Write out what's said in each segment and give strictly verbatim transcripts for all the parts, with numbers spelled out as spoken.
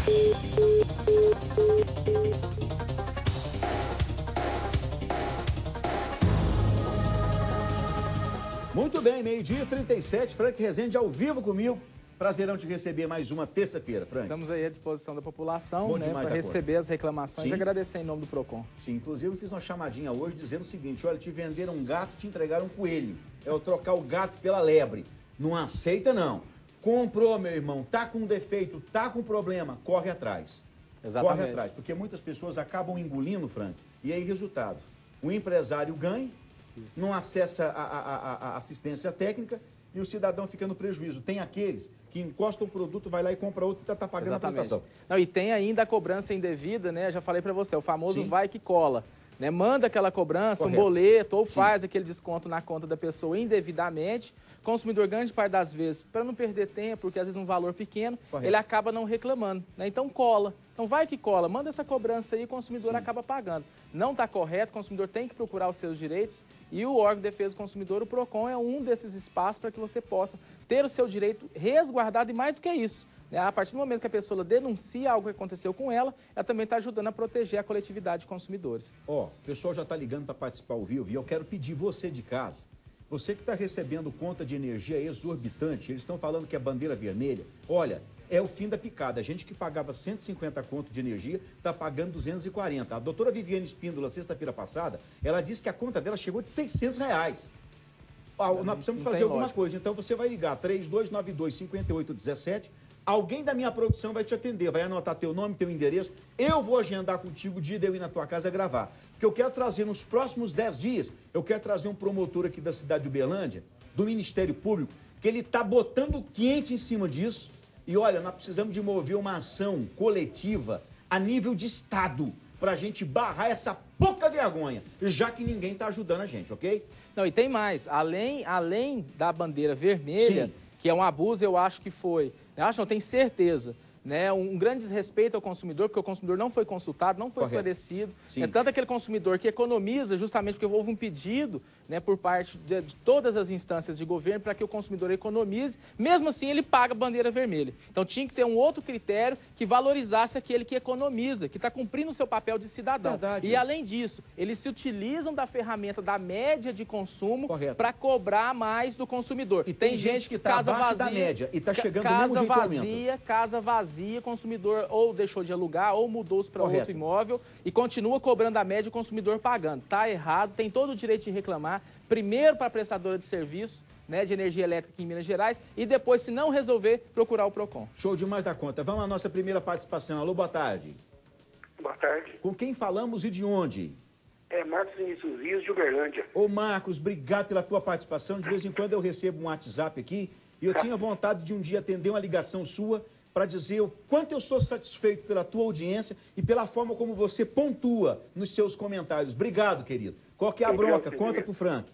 Muito bem, meio-dia e trinta e sete, Frank Rezende ao vivo comigo. Prazerão te receber mais uma terça-feira, Frank. Estamos aí à disposição da população, Bom né, para receber as reclamações Sim. e agradecer em nome do Procon. Sim, inclusive eu fiz uma chamadinha hoje dizendo o seguinte: olha, te venderam um gato, te entregaram um coelho. É o trocar o gato pela lebre. Não aceita, não. Comprou, meu irmão, tá com defeito, tá com problema, corre atrás. Exatamente. Corre atrás, porque muitas pessoas acabam engolindo, Frank, e aí resultado, o empresário ganha, Isso. não acessa a, a, a, a assistência técnica e o cidadão fica no prejuízo. Tem aqueles que encosta o produto, vai lá e compra outro e está pagando Exatamente. a prestação. Não, e tem ainda a cobrança indevida, né? Já falei para você, o famoso Sim. vai que cola. Né? Manda aquela cobrança, Correto. um boleto, ou Sim. faz aquele desconto na conta da pessoa indevidamente. O consumidor, grande parte das vezes, para não perder tempo, porque às vezes um valor pequeno, Correto. ele acaba não reclamando. Né? Então cola. Então vai que cola, manda essa cobrança aí e o consumidor Sim. acaba pagando. Não está correto, o consumidor tem que procurar os seus direitos e o órgão de defesa do consumidor, o Procon, é um desses espaços para que você possa ter o seu direito resguardado e mais do que isso. Né? A partir do momento que a pessoa denuncia algo que aconteceu com ela, ela também está ajudando a proteger a coletividade de consumidores. Ó, o pessoal já está ligando para participar ao vivo e eu quero pedir você de casa, você que está recebendo conta de energia exorbitante, eles estão falando que é bandeira vermelha, olha, é o fim da picada. A gente que pagava cento e cinquenta conto de energia está pagando duzentos e quarenta. A doutora Viviane Espíndola, sexta-feira passada, ela disse que a conta dela chegou de seiscentos reais. Ah, nós precisamos fazer alguma lógica. coisa. Então você vai ligar três dois nove dois, cinco oito um sete. Alguém da minha produção vai te atender, vai anotar teu nome, teu endereço. Eu vou agendar contigo o dia de eu ir na tua casa gravar. Porque eu quero trazer nos próximos dez dias, eu quero trazer um promotor aqui da cidade de Uberlândia, do Ministério Público, que ele está botando quente em cima disso. E olha, nós precisamos de mover uma ação coletiva a nível de Estado para a gente barrar essa pouca vergonha, já que ninguém está ajudando a gente, ok? Não, e tem mais. Além, além da bandeira vermelha, Sim. que é um abuso, eu acho que foi... Eu acho, não, tenho certeza. Né, um grande desrespeito ao consumidor, porque o consumidor não foi consultado, não foi Correto. esclarecido. É tanto aquele consumidor que economiza justamente porque houve um pedido, né, por parte de, de todas as instâncias de governo para que o consumidor economize, mesmo assim ele paga bandeira vermelha. Então tinha que ter um outro critério que valorizasse aquele que economiza, que está cumprindo o seu papel de cidadão. Verdade, e né? além disso, eles se utilizam da ferramenta da média de consumo para cobrar mais do consumidor. E tem, tem gente, gente que está abaixo vazia, da média e está chegando no mesmo jeito vazia, aumenta. Casa vazia, consumidor ou deixou de alugar ou mudou-se para outro imóvel e continua cobrando a média e o consumidor pagando. Está errado, tem todo o direito de reclamar, primeiro para a prestadora de serviço, né, de energia elétrica aqui em Minas Gerais e depois, se não resolver, procurar o Procon. Show demais da conta. Vamos à nossa primeira participação. Alô, boa tarde. Boa tarde. Com quem falamos e de onde? É Marcos Vinícius Rios, de Uberlândia. Ô, Marcos, obrigado pela tua participação. De vez em quando eu recebo um WhatsApp aqui e eu tinha vontade de um dia atender uma ligação sua para dizer o quanto eu sou satisfeito pela tua audiência e pela forma como você pontua nos seus comentários. Obrigado, querido. Qual que é a bronca? Conta pro Frank.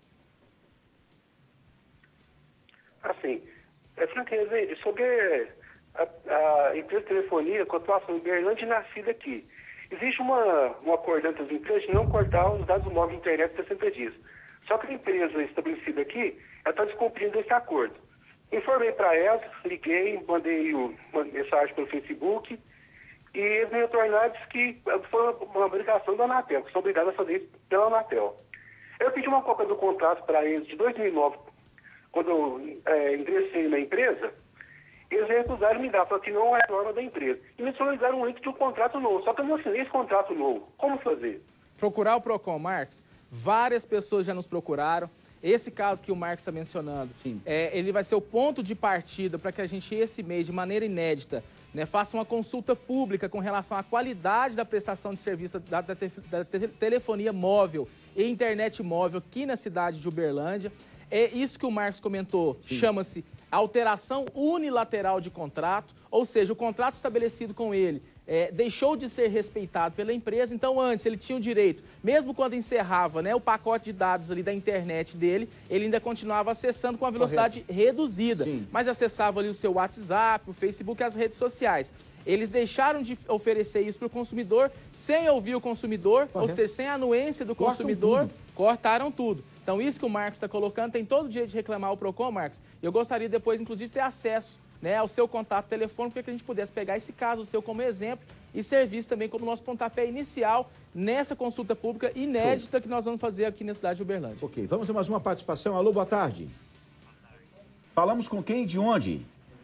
Assim, é, Frank Rezende, sobre a, a empresa de telefonia, com a atuação em Uberlândia, nascida aqui. Existe uma, um acordo entre as empresas de não cortar os dados móveis de internet por sessenta dias. Só que a empresa estabelecida aqui, ela está descumprindo esse acordo. Informei para ela, liguei, mandei uma mensagem pelo Facebook e eles me retornaram que foi uma obrigação da Anatel, que são obrigados a fazer isso pela Anatel. Eu pedi uma cópia do contrato para eles de dois mil e nove, quando eu é, ingressei na empresa, eles recusaram me dar, porque não é norma da empresa. E me solicitaram um link de um contrato novo, só que eu não assinei esse contrato novo. Como fazer? Procurar o Procon, Marcos. Várias pessoas já nos procuraram. Esse caso que o Marcos está mencionando, é, ele vai ser o ponto de partida para que a gente, esse mês, de maneira inédita, né, faça uma consulta pública com relação à qualidade da prestação de serviço da, da, te, da te, telefonia móvel e internet móvel aqui na cidade de Uberlândia. É isso que o Marcos comentou, chama-se alteração unilateral de contrato, ou seja, o contrato estabelecido com ele É, deixou de ser respeitado pela empresa, então antes ele tinha o direito, mesmo quando encerrava, né, o pacote de dados ali da internet dele, ele ainda continuava acessando com a velocidade Correto. reduzida, Sim. mas acessava ali o seu WhatsApp, o Facebook, as redes sociais. Eles deixaram de oferecer isso para o consumidor sem ouvir o consumidor, Correto. ou seja, sem a anuência do Cortam consumidor, tudo. cortaram tudo. Então isso que o Marcos está colocando, tem todo o direito de reclamar o Procon, Marcos. Eu gostaria depois, inclusive, de ter acesso, né, o seu contato telefônico para que a gente pudesse pegar esse caso seu como exemplo e serviço também como nosso pontapé inicial nessa consulta pública inédita Show. Que nós vamos fazer aqui na cidade de Uberlândia. Ok, vamos a mais uma participação. Alô, boa tarde. Falamos com quem e de onde?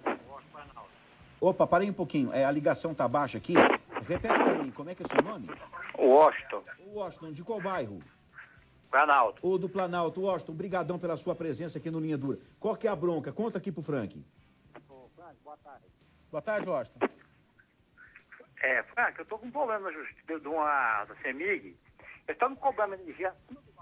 Opa, parei um pouquinho. É, a ligação tá baixa aqui. Repete para mim, como é que é o seu nome? Washington. Washington, de qual bairro? Planalto. Ou do Planalto. Washington, brigadão pela sua presença aqui no Linha Dura. Qual que é a bronca? Conta aqui pro Frank. Ô, Frank, boa tarde. Boa tarde, Washington. É, Frank, eu tô com um problema na justiça de uma da CEMIG. Eles estão me cobrando energia.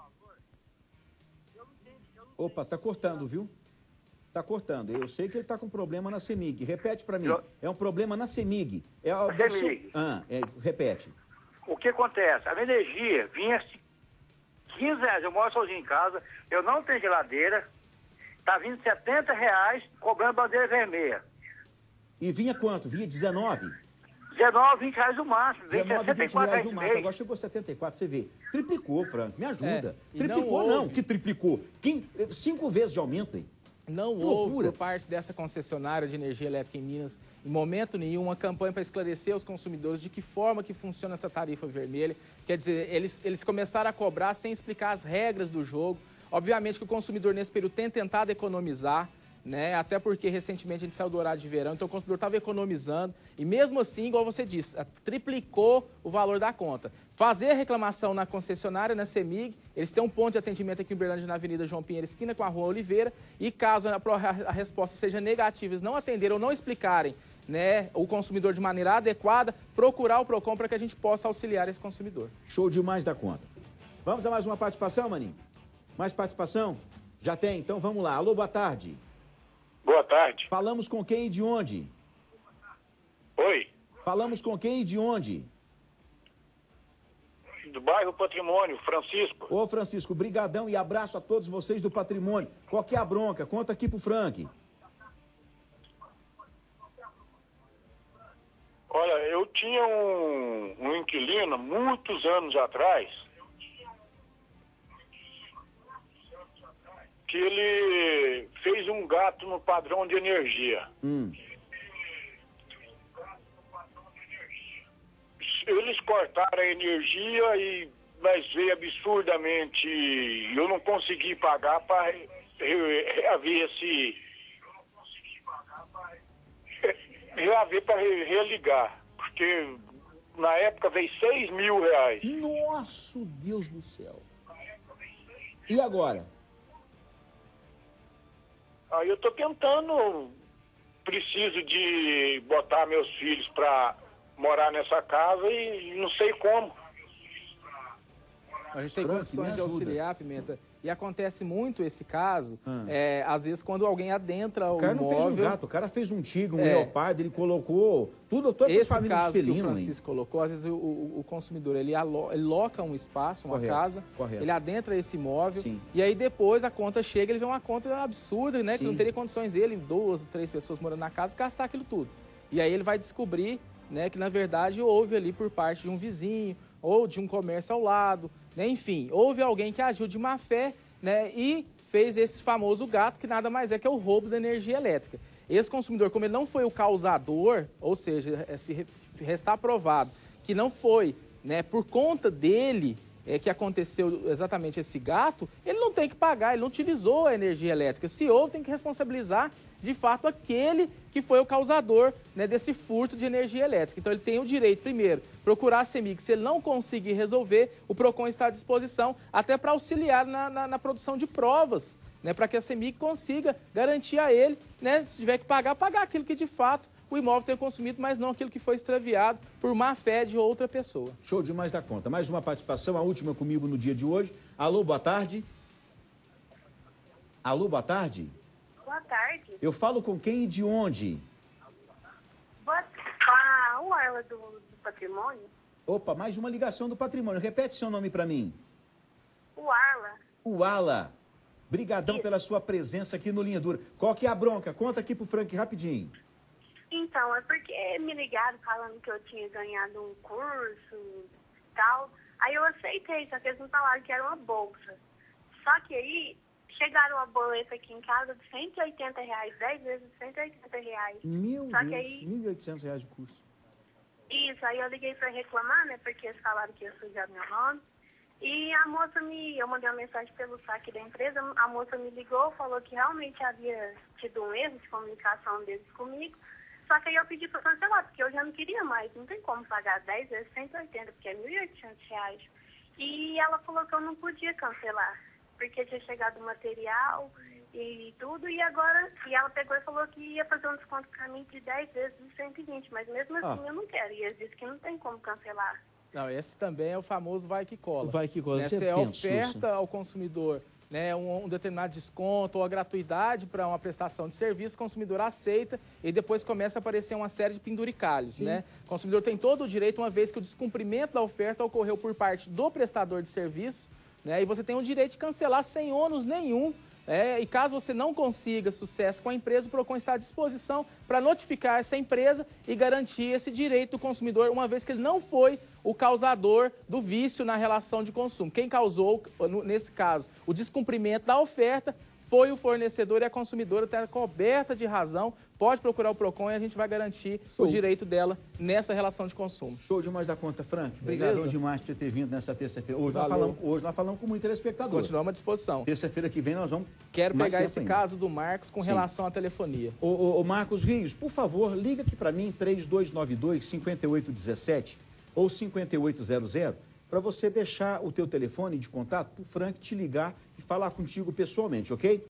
Opa, tá cortando, viu? Tá cortando. Eu sei que ele tá com problema na CEMIG. Repete para mim. Eu... É um problema na CEMIG. É a CEMIG. Ah, é, repete. O que acontece? A minha energia vinha quinze reais. Eu moro sozinho em casa. Eu não tenho geladeira. Tá vindo setenta reais cobrando bandeira vermelha. E vinha quanto? Vinha dezenove? dezenove, vinte reais no máximo. dezenove, vinte reais no máximo. Agora chegou a setenta e quatro, você vê. Triplicou, Frank. Me ajuda. É, triplicou não, não, que triplicou. Quem... Cinco vezes de aumento, hein? Não houve, por parte dessa concessionária de energia elétrica em Minas, em momento nenhum, uma campanha para esclarecer aos consumidores de que forma que funciona essa tarifa vermelha. Quer dizer, eles, eles começaram a cobrar sem explicar as regras do jogo. Obviamente que o consumidor nesse período tem tentado economizar, né? Até porque recentemente a gente saiu do horário de verão, então o consumidor estava economizando e mesmo assim, igual você disse, triplicou o valor da conta. Fazer a reclamação na concessionária, na CEMIG, eles têm um ponto de atendimento aqui em Uberlândia, na Avenida João Pinheiro, esquina com a Rua Oliveira, e caso a, a resposta seja negativa, eles não atenderem ou não explicarem, né, o consumidor de maneira adequada, procurar o PROCON para que a gente possa auxiliar esse consumidor. Show demais da conta. Vamos a mais uma participação, Maninho? Mais participação? Já tem, então vamos lá. Alô, boa tarde. Boa tarde. Falamos com quem e de onde? Oi. Falamos com quem e de onde? Do bairro Patrimônio, Francisco. Ô, Francisco, brigadão e abraço a todos vocês do Patrimônio. Qual que é a bronca? Conta aqui pro Frank. Olha, eu tinha um, um inquilino, muitos anos atrás, que ele fez um gato no padrão de energia. Hum. Eles cortaram a energia, e, mas veio absurdamente. Eu não consegui pagar para reaver esse. reaver para religar. Porque na época veio seis mil reais. Nossa, Deus do céu. E agora? Aí eu estou tentando, preciso de botar meus filhos para morar nessa casa e não sei como. A gente tem condições de auxiliar, Pimenta, e acontece muito esse caso, hum. é, às vezes quando alguém adentra o, o cara imóvel... não fez um gato, o cara fez um tigre, um é. leopardo, ele colocou tudo, todas as famílias felinos. Esse caso que o Francisco hein? colocou, às vezes o, o, o consumidor, ele, alo, ele loca um espaço, uma correto, casa, correto. Ele adentra esse imóvel, Sim. e aí depois a conta chega, ele vê uma conta absurda, né, que não teria condições ele, duas, três pessoas morando na casa, gastar aquilo tudo. E aí ele vai descobrir, né, que na verdade houve ali por parte de um vizinho, ou de um comércio ao lado, né, enfim, houve alguém que agiu de má fé, né, e fez esse famoso gato, que nada mais é que é o roubo da energia elétrica. Esse consumidor, como ele não foi o causador, ou seja, se restar provado que não foi, né, por conta dele é, que aconteceu exatamente esse gato, ele não tem que pagar, ele não utilizou a energia elétrica. Se houve, tem que responsabilizar, de fato, aquele que foi o causador, né, desse furto de energia elétrica. Então, ele tem o direito, primeiro, procurar a CEMIG. Se ele não conseguir resolver, o PROCON está à disposição até para auxiliar na, na, na produção de provas, né, para que a CEMIG consiga garantir a ele, né, se tiver que pagar, pagar aquilo que, de fato, o imóvel tenha consumido, mas não aquilo que foi extraviado por má fé de outra pessoa. Show demais da conta. Mais uma participação, a última comigo no dia de hoje. Alô, boa tarde. Alô, boa tarde. Boa tarde. Eu falo com quem e de onde? Boa tarde. O Arla do, do Patrimônio. Opa, mais uma ligação do Patrimônio. Repete seu nome para mim. O Arla. O Ala. Brigadão Isso. pela sua presença aqui no Linha Dura. Qual que é a bronca? Conta aqui pro Frank rapidinho. Então, é porque me ligaram falando que eu tinha ganhado um curso e tal. Aí eu aceitei, só que eles não falaram que era uma bolsa. Só que aí chegaram a boleta aqui em casa de cento e oitenta reais, dez vezes cento e oitenta reais. Meu Só Deus, que aí, mil e oitocentos reais de curso. isso, aí eu liguei para reclamar, né, porque eles falaram que ia sujar meu nome. E a moça me, eu mandei uma mensagem pelo saque da empresa, a moça me ligou, falou que realmente havia tido um erro de comunicação deles comigo. Só que aí eu pedi para cancelar, porque eu já não queria mais, não tem como pagar dez vezes cento e oitenta, porque é mil e oitocentos reais. E ela falou que eu não podia cancelar, porque tinha chegado o material e tudo, e agora, e ela pegou e falou que ia fazer um desconto para mim de dez vezes de cento e vinte, mas mesmo assim ah. eu não quero, e eles disse que não tem como cancelar. Não, esse também é o famoso vai que cola. Vai que cola. Essa Você é a pensa, oferta Sussa? ao consumidor, né, um, um determinado desconto ou a gratuidade para uma prestação de serviço, o consumidor aceita e depois começa a aparecer uma série de penduricalhos, né? O consumidor tem todo o direito, uma vez que o descumprimento da oferta ocorreu por parte do prestador de serviço, né, e você tem o direito de cancelar sem ônus nenhum. É, e caso você não consiga sucesso com a empresa, o PROCON está à disposição para notificar essa empresa e garantir esse direito do consumidor, uma vez que ele não foi o causador do vício na relação de consumo. Quem causou, nesse caso, o descumprimento da oferta foi o fornecedor, e a consumidora está coberta de razão. Pode procurar o PROCON e a gente vai garantir Show. o direito dela nessa relação de consumo. Show demais da conta, Frank. Obrigado demais por você ter vindo nessa terça-feira. Hoje, nós falamos, hoje nós falamos com muito telespectador. Continuamos à disposição. Terça-feira que vem nós vamos... Quero mais pegar esse ainda. caso do Marcos com Sim. relação à telefonia. Ô, ô, ô Marcos Rios, por favor, liga aqui para mim, três dois nove dois, cinco oito um sete ou cinco oito zero zero, para você deixar o teu telefone de contato para o Frank te ligar e falar contigo pessoalmente, ok?